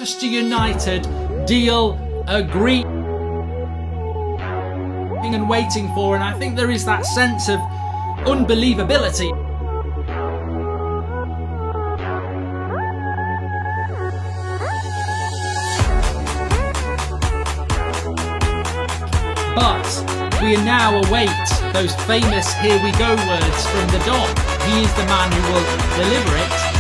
Manchester United deal agreed and waiting for, and I think there is that sense of unbelievability. But we now await those famous "here we go" words from the Don. He is the man who will deliver it.